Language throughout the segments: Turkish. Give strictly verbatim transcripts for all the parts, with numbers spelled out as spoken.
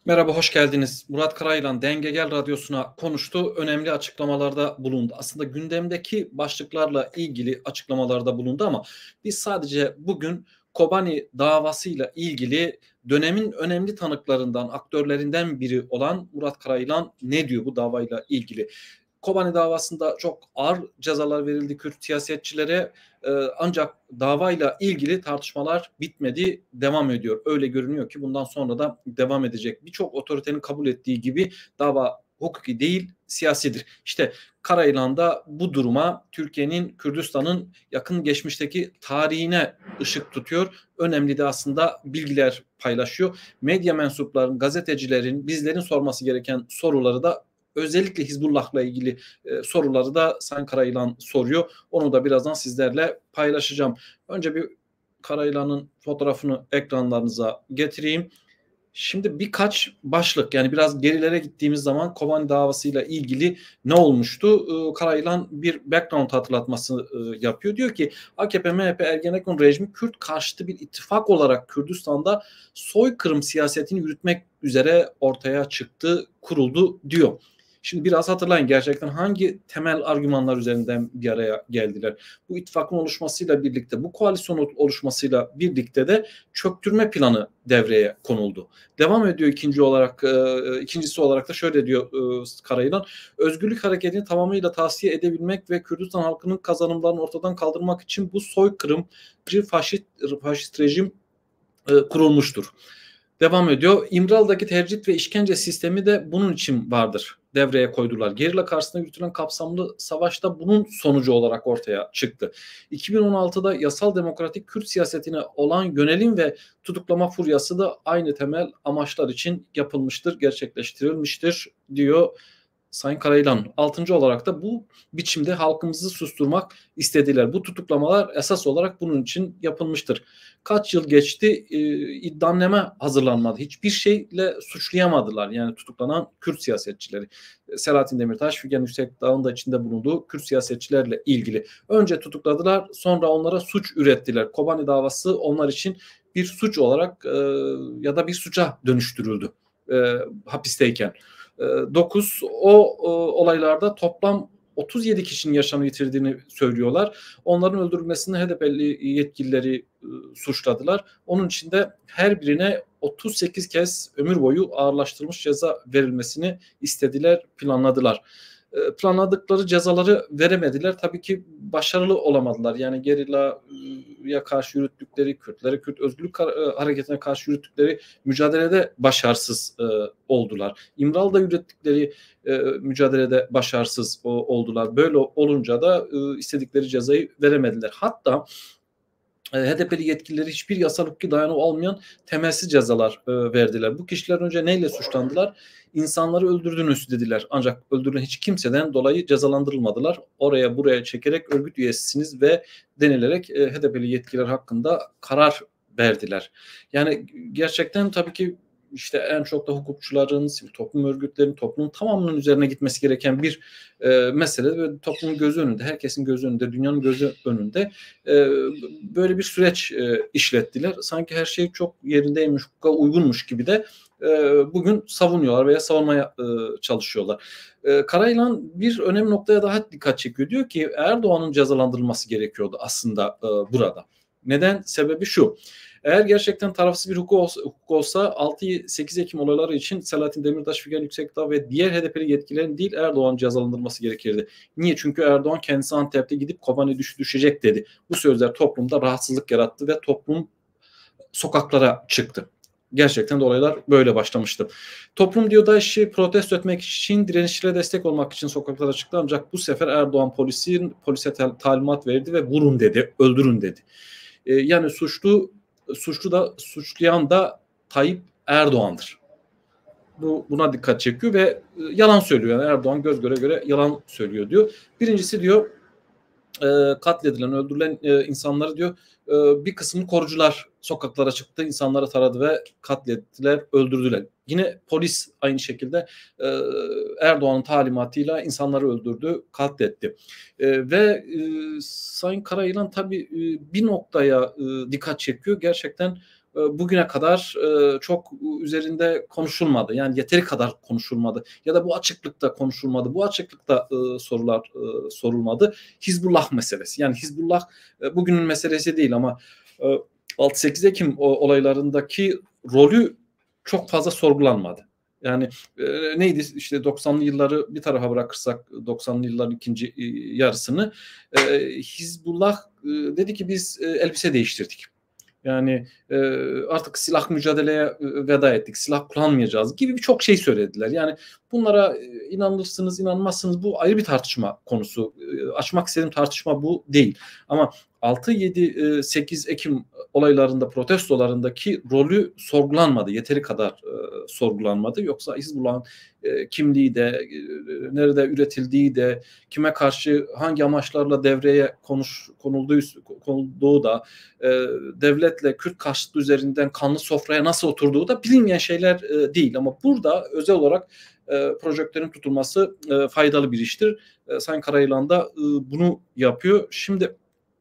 Merhaba, hoş geldiniz. Murat Karayılan Denge Gel Radyosu'na konuştu. Önemli açıklamalarda bulundu. Aslında gündemdeki başlıklarla ilgili açıklamalarda bulundu ama biz sadece bugün Kobani davasıyla ilgili dönemin önemli tanıklarından, aktörlerinden biri olan Murat Karayılan ne diyor bu davayla ilgili? Kobani davasında çok ağır cezalar verildi Kürt siyasetçilere. Ee, ancak davayla ilgili tartışmalar bitmedi, devam ediyor. Öyle görünüyor ki bundan sonra da devam edecek. Birçok otoritenin kabul ettiği gibi dava hukuki değil, siyasidir. İşte Karayılan da bu duruma Türkiye'nin Kürdistan'ın yakın geçmişteki tarihine ışık tutuyor. Önemli de aslında bilgiler paylaşıyor. Medya mensuplarının, gazetecilerin, bizlerin sorması gereken soruları da özellikle Hizbullah'la ilgili e, soruları da Sayın Karayılan soruyor. Onu da birazdan sizlerle paylaşacağım. Önce bir Karayılan'ın fotoğrafını ekranlarınıza getireyim. Şimdi birkaç başlık, yani biraz gerilere gittiğimiz zaman Kobani davasıyla ilgili ne olmuştu? Ee, Karayılan bir background hatırlatması e, yapıyor. Diyor ki A K P M H P Ergenekon rejimi Kürt karşıtı bir ittifak olarak Kürdistan'da soykırım siyasetini yürütmek üzere ortaya çıktı, kuruldu diyor. Şimdi biraz hatırlayın, gerçekten hangi temel argümanlar üzerinden bir araya geldiler. Bu ittifakın oluşmasıyla birlikte, bu koalisyonun oluşmasıyla birlikte de çöktürme planı devreye konuldu. Devam ediyor ikinci olarak, e, ikincisi olarak da şöyle diyor e, Karayılan. Özgürlük hareketini tamamıyla tavsiye edebilmek ve Kürdistan halkının kazanımlarını ortadan kaldırmak için bu soykırımcı faşist, faşist rejim e, kurulmuştur. Devam ediyor. İmralı'daki tercih ve işkence sistemi de bunun için vardır. Devreye koydular. Gerilla karşısında yürütülen kapsamlı savaşta bunun sonucu olarak ortaya çıktı. iki bin on altıda yasal demokratik Kürt siyasetine olan yönelim ve tutuklama furyası da aynı temel amaçlar için yapılmıştır, gerçekleştirilmiştir diyor Sayın Karayılan. Altıncı olarak da bu biçimde halkımızı susturmak istediler. Bu tutuklamalar esas olarak bunun için yapılmıştır. Kaç yıl geçti, e, iddianame hazırlanmadı. Hiçbir şeyle suçlayamadılar yani tutuklanan Kürt siyasetçileri. Selahattin Demirtaş, Figen Yüksekdağ'ın da içinde bulunduğu Kürt siyasetçilerle ilgili. Önce tutukladılar, sonra onlara suç ürettiler. Kobani davası onlar için bir suç olarak e, ya da bir suça dönüştürüldü e, hapisteyken. dokuz o e, olaylarda toplam otuz yedi kişinin yaşamını yitirdiğini söylüyorlar. Onların öldürülmesini H D P'li yetkilileri e, suçladılar. Onun için de her birine otuz sekiz kez ömür boyu ağırlaştırılmış ceza verilmesini istediler, planladılar. E, planladıkları cezaları veremediler. Tabii ki başarılı olamadılar. Yani gerillaya karşı yürüttükleri, Kürtlere, Kürt özgürlük hareketine karşı yürüttükleri mücadelede başarısız e, oldular. İmralı'da yürüttükleri e, mücadelede başarısız o, oldular. Böyle olunca da e, istedikleri cezayı veremediler. Hatta H D P'li yetkilileri hiçbir yasal hukuki dayanığı olmayan temelsiz cezalar e, verdiler. Bu kişiler önce neyle suçlandılar? İnsanları öldürdünüz dediler. Ancak öldürülen hiç kimseden dolayı cezalandırılmadılar. Oraya buraya çekerek örgüt üyesisiniz ve denilerek e, H D P'li yetkililer hakkında karar verdiler. Yani gerçekten tabii ki işte en çok da hukukçuların, sivil toplum örgütlerinin, toplumun tamamının üzerine gitmesi gereken bir e, mesele ve toplumun gözü önünde, herkesin gözü önünde, dünyanın gözü önünde e, böyle bir süreç e, işlettiler. Sanki her şey çok yerindeymiş, hukuka uygunmuş gibi de e, bugün savunuyorlar veya savunmaya e, çalışıyorlar. E, Karayılan bir önemli noktaya daha dikkat çekiyor. Diyor ki Erdoğan'ın cezalandırılması gerekiyordu aslında e, burada. Neden? Sebebi şu. Eğer gerçekten tarafsız bir hukuk olsa, hukuk olsa altı sekiz Ekim olayları için Selahattin Demirtaş, Figen Yüksekdağ ve diğer H D P'li yetkililerin değil Erdoğan'ın cezalandırılması gerekirdi. Niye? Çünkü Erdoğan kendisi Antep'te gidip Kobani düş, düşecek dedi. Bu sözler toplumda rahatsızlık yarattı ve toplum sokaklara çıktı. Gerçekten de olaylar böyle başlamıştı. Toplum diyor DAEŞ'i protesto etmek için, direnişçilere destek olmak için sokaklara çıktı. Ancak bu sefer Erdoğan polisin polise talimat verdi ve vurun dedi, öldürün dedi. Ee, yani suçlu suçlu da suçlayan da Tayyip Erdoğan'dır. Bu buna dikkat çekiyor ve e, yalan söylüyor. Yani Erdoğan göz göre göre yalan söylüyor diyor. Birincisi diyor e, katledilen, öldürülen e, insanları diyor e, bir kısmı korucular sokaklara çıktı, insanları taradı ve katlettiler, öldürdüler. Yine polis aynı şekilde e, Erdoğan'ın talimatıyla insanları öldürdü, katletti. E, ve e, Sayın Karayılan tabii e, bir noktaya e, dikkat çekiyor. Gerçekten e, bugüne kadar e, çok üzerinde konuşulmadı. Yani yeteri kadar konuşulmadı. Ya da bu açıklıkta konuşulmadı. Bu açıklıkta e, sorular e, sorulmadı. Hizbullah meselesi. Yani Hizbullah e, bugünün meselesi değil ama e, altı sekiz Ekim olaylarındaki rolü çok fazla sorgulanmadı. Yani e, neydi işte doksanlı yılları bir tarafa bırakırsak doksanlı yılların ikinci e, yarısını e, Hizbullah e, dedi ki biz e, elbise değiştirdik. Yani e, artık silah mücadeleye e, veda ettik, silah kullanmayacağız gibi birçok şey söylediler. Yani bunlara e, inanırsınız, inanmazsınız bu ayrı bir tartışma konusu. E, açmak istediğim tartışma bu değil. Ama altı yedi sekiz Ekim olaylarında, protestolarındaki rolü sorgulanmadı. Yeteri kadar e, sorgulanmadı. Yoksa Hizbullah'ın e, kimliği de, e, nerede üretildiği de, kime karşı hangi amaçlarla devreye konuş, konulduğu, konulduğu da, e, devletle Kürt karşıtlığı üzerinden kanlı sofraya nasıl oturduğu da bilinmeyen şeyler e, değil. Ama burada özel olarak e, projektörün tutulması e, faydalı bir iştir. E, Sayın Karayılan da e, bunu yapıyor. Şimdi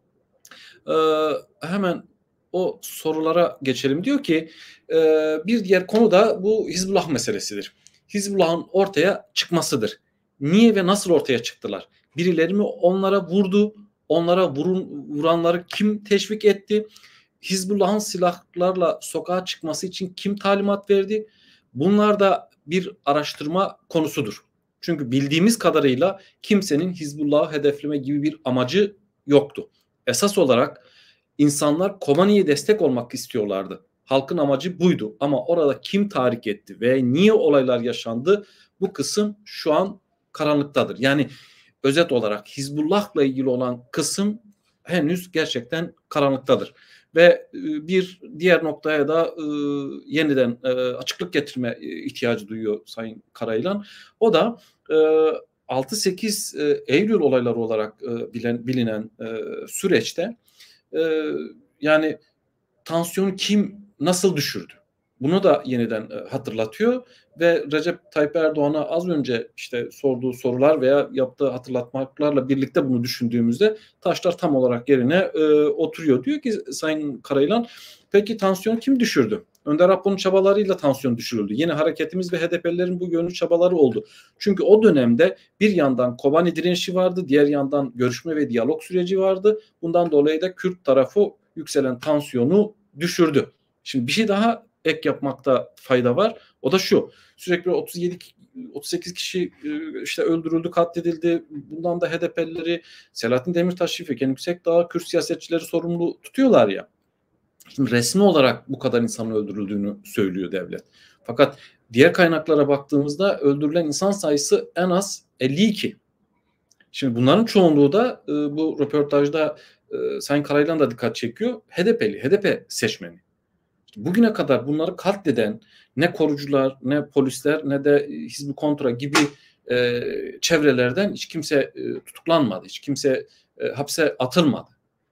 e, hemen o sorulara geçelim. Diyor ki e, bir diğer konu da bu Hizbullah meselesidir. Hizbullah'ın ortaya çıkmasıdır. Niye ve nasıl ortaya çıktılar? Birileri mi onlara vurdu? Onlara vurun, vuranları kim teşvik etti? Hizbullah'ın silahlarla sokağa çıkması için kim talimat verdi? Bunlar da bir araştırma konusudur. Çünkü bildiğimiz kadarıyla kimsenin Hizbullah'ı hedefleme gibi bir amacı yoktu. Esas olarak insanlar Kobani'ye destek olmak istiyorlardı. Halkın amacı buydu ama orada kim tahrik etti ve niye olaylar yaşandı bu kısım şu an karanlıktadır. Yani özet olarak Hizbullah'la ilgili olan kısım henüz gerçekten karanlıktadır. Ve bir diğer noktaya da e, yeniden e, açıklık getirme ihtiyacı duyuyor Sayın Karayılan. O da e, altı sekiz Eylül olayları olarak e, bilen, bilinen e, süreçte e, yani tansiyonu kim nasıl düşürdü? Bunu da yeniden e, hatırlatıyor ve Recep Tayyip Erdoğan'a az önce işte sorduğu sorular veya yaptığı hatırlatmalarla birlikte bunu düşündüğümüzde taşlar tam olarak yerine e, oturuyor. Diyor ki Sayın Karayılan, peki tansiyonu kim düşürdü? Önder Apo'nun çabalarıyla tansiyon düşürüldü. Yeni hareketimiz ve H D P'lilerin bu yönlü çabaları oldu. Çünkü o dönemde bir yandan Kobani direnişi vardı, diğer yandan görüşme ve diyalog süreci vardı. Bundan dolayı da Kürt tarafı yükselen tansiyonu düşürdü. Şimdi bir şey daha ek yapmakta fayda var. O da şu. Sürekli otuz yedi otuz sekiz kişi işte öldürüldü, katledildi. Bundan da H D P'lileri Selahattin Demirtaş, Figen Yüksekdağ, Kürt siyasetçileri sorumlu tutuyorlar ya. Şimdi resmi olarak bu kadar insanın öldürüldüğünü söylüyor devlet. Fakat diğer kaynaklara baktığımızda öldürülen insan sayısı en az elli iki. Şimdi bunların çoğunluğu da bu röportajda Sayın Karayılan da dikkat çekiyor. H D P'li, H D P seçmeni. Bugüne kadar bunları katleden ne korucular, ne polisler, ne de Hizbi Kontra gibi e, çevrelerden hiç kimse e, tutuklanmadı. Hiç kimse e, hapse atılmadı.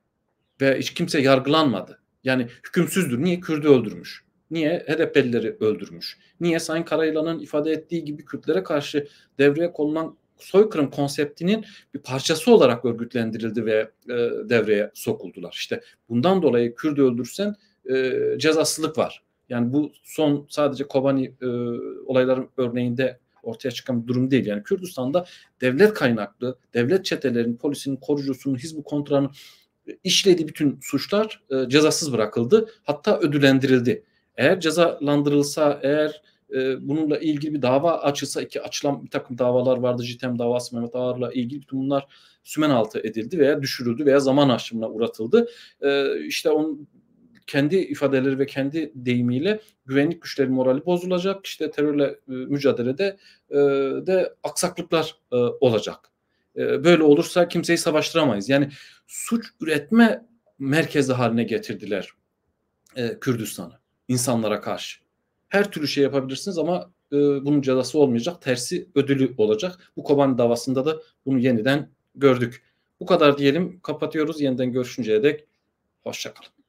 Ve hiç kimse yargılanmadı. Yani hükümsüzdür. Niye? Kürt'ü öldürmüş. Niye? H D P'lileri öldürmüş. Niye? Sayın Karayılan'ın ifade ettiği gibi Kürtlere karşı devreye konulan soykırım konseptinin bir parçası olarak örgütlendirildi ve e, devreye sokuldular. İşte bundan dolayı Kürt'ü öldürsen e, cezasızlık var. Yani bu son sadece Kobani e, olayların örneğinde ortaya çıkan bir durum değil. Yani Kürdistan'da devlet kaynaklı, devlet çetelerinin, polisinin, korucusunun, Hizb-ı Kontra'nın işlediği bütün suçlar e, cezasız bırakıldı. Hatta ödüllendirildi. Eğer cezalandırılsa, eğer e, bununla ilgili bir dava açılsa, ki açılan bir takım davalar vardı. JITEM davası, Mehmet Ağar'la ilgili bütün bunlar sümen altı edildi veya düşürüldü veya zaman aşımına uğratıldı. E, işte onun kendi ifadeleri ve kendi deyimiyle güvenlik güçlerinin morali bozulacak. İşte terörle e, mücadelede e, de aksaklıklar e, olacak. E, böyle olursa kimseyi savaştıramayız. Yani suç üretme merkezi haline getirdiler e, Kürdistan'ı insanlara karşı. Her türlü şey yapabilirsiniz ama e, bunun cezası olmayacak. Tersi ödülü olacak. Bu Kobani davasında da bunu yeniden gördük. Bu kadar diyelim. Kapatıyoruz. Yeniden görüşünceye dek hoşça kalın.